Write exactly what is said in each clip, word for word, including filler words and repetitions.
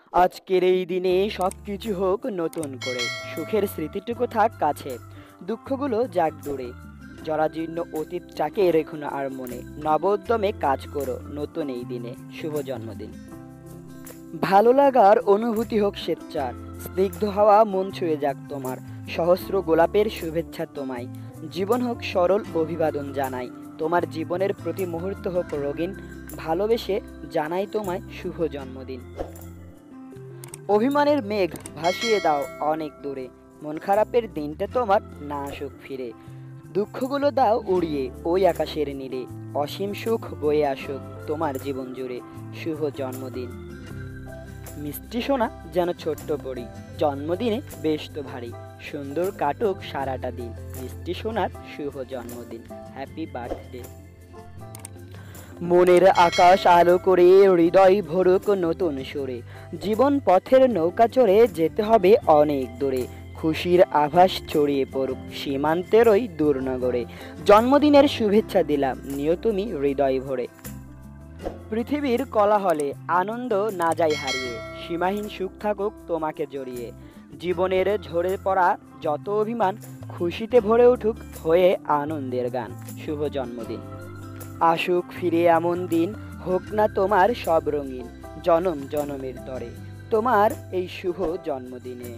আজকের এই দিনে সবকিছু হোক নতুন করে, সুখের স্মৃতিটুকু থাক কাছে, দুঃখগুলো যাক দূরে। জরাজীর্ণ অতীতটাকে রেখো না আর মনে, নবোদ্যমে কাজ করো নতুন এই দিনে। শুভ জন্মদিন। ভালো লাগার অনুভূতি হোক স্বেচ্ছার, স্নিগ্ধ হাওয়া মন ছুঁয়ে যাক তোমার, সহস্র গোলাপের শুভেচ্ছা তোমায়। জীবন হোক সরল অভিবাদন জানাই, তোমার জীবনের প্রতি মুহূর্ত হোক রঙিন, ভালোবেসে জানাই তোমায় শুভ জন্মদিন। অভিমানের মেঘ ভাসিয়ে দাও অনেক দূরে, মন খারাপের দিনটা তোমার না আসুক ফিরে। দুঃখগুলো দাও উড়িয়ে ওই আকাশের নীড়ে, অসীম সুখ বয়ে আসুক তোমার জীবন জুড়ে। শুভ জন্মদিন। মিষ্টি সোনা যেন ছোট্ট পড়ি, জন্মদিনে বেশ তো ভারী, সুন্দর কাটুক সারাটা দিন, মিষ্টি সোনার শুভ জন্মদিন। Happy birthday. মনের আকাশ আলো করে হৃদয় ভরুক নতুন সুরে, জীবন পথের নৌকা চড়ে যেতে হবে অনেক দূরে, খুশির আভাস ছড়িয়ে পড়ুক সীমান্তের ওই দূরনগরে। জন্মদিনের শুভেচ্ছা দিলাম নিও তুমি হৃদয় ভরে। পৃথিবীর কোলাহলে আনন্দ না যায় হারিয়ে, সীমাহীন সুখ থাকুক তোমাকে জড়িয়ে। জীবনের ঝরে পড়া যত অভিমান, খুশিতে ভরে উঠুক হয়ে আনন্দের গান। শুভ জন্মদিন। আসুক ফিরে এমন দিন, হোক না তোমার সব রঙিন, জনম জনমের তরে তোমার এই শুভ জন্মদিনে।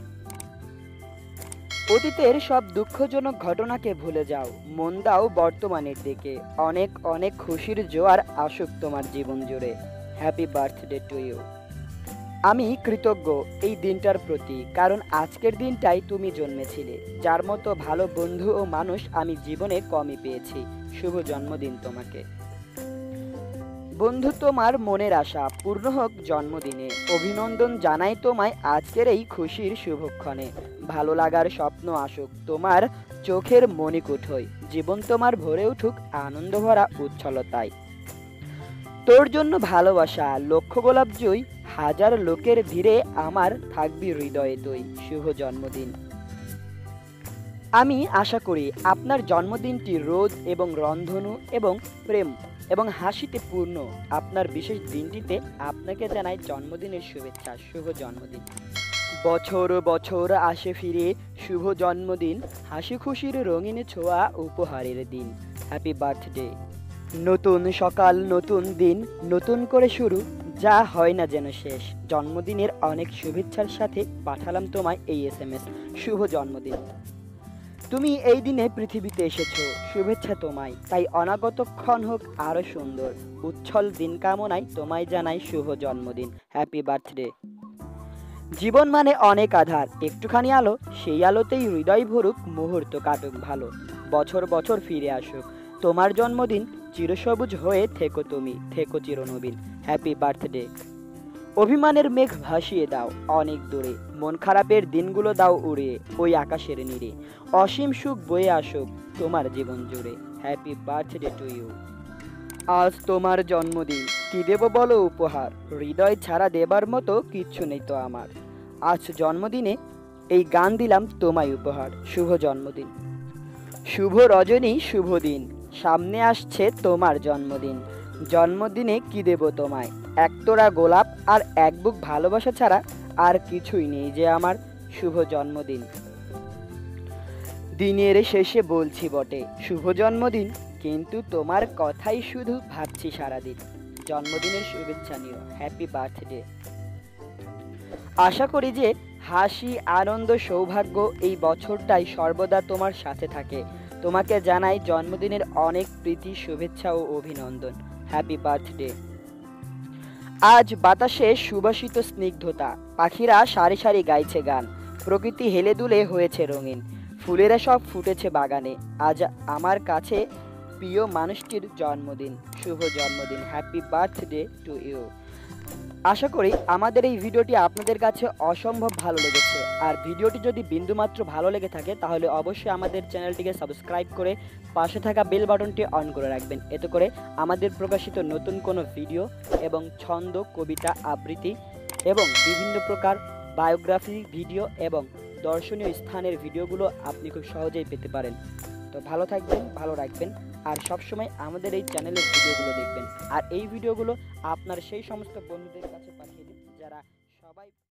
অতীতের সব দুঃখজনক ঘটনাকে ভুলে যাও, মন দাও বর্তমানের দিকে, অনেক অনেক খুশির জোয়ার আসুক তোমার জীবন জুড়ে। Happy birthday to you. আমি কৃতজ্ঞ এই দিনটার প্রতি, কারণ আজকের দিনটাই তুমি জন্মেছিলে, যার মতো ভালো বন্ধু ও মানুষ আমি জীবনে কমই পেয়েছি। শুভ জন্মদিন তোমাকে। বন্ধু তোমার মনের আশা পূর্ণ হোক জন্মদিনে, অভিনন্দন জানাই তোমায় আজকের এই খুশির শুভক্ষণে। ভালো লাগার স্বপ্ন আসুক তোমার চোখের মণিকুঠোয়, জীবন তোমার ভরে উঠুক আনন্দ ভরা উচ্ছলতায়। তোর জন্য ভালোবাসা লক্ষ গোলাপ জুই, হাজার লোকের ভিড়ে আমার থাকবি হৃদয়ে তুই। শুভ জন্মদিন। আমি আশা করি আপনার জন্মদিনটি রোদ এবং রন্ধনু এবং প্রেম এবং হাসিতে পূর্ণ। আপনার বিশেষ দিনটিতে আপনাকে জানাই জন্মদিনের শুভেচ্ছা। শুভ জন্মদিন। বছর বছর আসে ফিরে শুভ জন্মদিন, হাসি খুশির রঙিন ছোঁয়া উপহারের দিন। Happy birthday. নতুন সকাল নতুন দিন, নতুন করে শুরু, যা হয় না যেন শেষ। জন্মদিনের অনেক শুভেচ্ছার সাথে পাঠালাম তোমায় এই এস এম এস। শুভ জন্মদিন। তুমি এই দিনে পৃথিবীতে এসেছো, শুভেচ্ছা তোমায়, তাই অনাগতক্ষণ হোক আরো সুন্দর। উচ্ছল দিন কামনায় তোমায় জানাই শুভ জন্মদিন। Happy birthday. জীবন মানে অনেক আধার, একটুখানি আলো, সেই আলোতেই হৃদয় ভরুক মুহূর্ত কাটুক ভালো। বছর বছর ফিরে আসুক তোমার জন্মদিন, চিরসবুজ হয়ে থেকো তুমি, থেকো চিরনবীন। Happy birthday. অভিমানের মেঘ ভাসিয়ে দাও অনেক দূরে, মন খারাপের দিনগুলো দাও উড়িয়ে ওই আকাশের নীড়ে, অসীম সুখ বয়ে আসুক তোমার জীবন জুড়ে। Happy birthday to you. আজ তোমার জন্মদিন, কি দেব বলো উপহার, হৃদয় ছাড়া দেবার মতো কিচ্ছু নেই তো আমার। আজ জন্মদিনে এই গান দিলাম তোমায় উপহার। শুভ জন্মদিন। শুভ রজনী শুভ দিন, সামনে আসছে তোমার জন্মদিন। জন্মদিনে কি দেব তোমায়, একতোড়া গোলাপ আর এক বুক ভালোবাসা ছাড়া আর কিছুই নেই যে আমার। শুভ জন্মদিন। দিনের শেষে বলছি বটে শুভ জন্মদিন, কিন্তু তোমার কথাই শুধু ভাবছি সারাদিন। জন্মদিনের শুভেচ্ছা নিও। Happy birthday. আশা করি যে হাসি আনন্দ সৌভাগ্য এই বছরটাই সর্বদা তোমার সাথে থাকে। তোমাকে জানাই জন্মদিনের অনেক প্রীতি শুভেচ্ছা ও অভিনন্দন। Happy birthday. আজ বাতাসে সুবাসিত স্নিগ্ধতা, পাখিরা সারি সারি গাইছে গান, প্রকৃতি হেলে দুলে হয়েছে রঙিন, ফুলেরা সব ফুটেছে বাগানে। আজ আমার কাছে প্রিয় মানুষটির জন্মদিন। শুভ জন্মদিন। Happy birthday to you. আশা করি আমাদের এই ভিডিওটি আপনাদের কাছে অসম্ভব ভালো লেগেছে। আর ভিডিওটি যদি বিন্দুমাত্র ভালো লেগে থাকে তাহলে অবশ্যই আমাদের চ্যানেলটিকে সাবস্ক্রাইব করে পাশে থাকা বেল বাটনটি অন করে রাখবেন। এতে করে আমাদের প্রকাশিত নতুন কোনো ভিডিও এবং ছন্দ কবিতা আবৃত্তি এবং বিভিন্ন প্রকার বায়োগ্রাফি ভিডিও এবং দর্শনীয় স্থানের ভিডিওগুলো আপনি খুব সহজেই পেতে পারেন। তো ভালো থাকবেন, ভালো রাখবেন, আর সবসময় আমাদের এই চ্যানেলের ভিডিওগুলো দেখবেন। আর এই ভিডিওগুলো আপনার সেই সমস্ত বন্ধুদের কাছে পাঠিয়ে দিন যারা সবাই